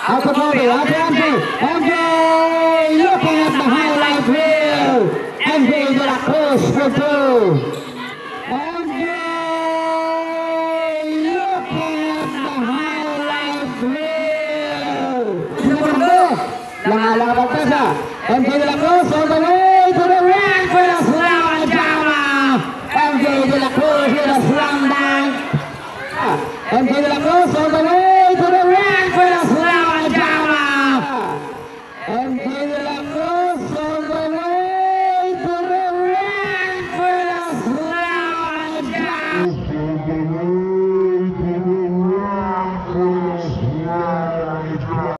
out of Bobby, out to MJ. MJ looking at the highlight reel. MJ de la Cruz for two. MJ looking at the highlight reel. La pantalla. MJ de la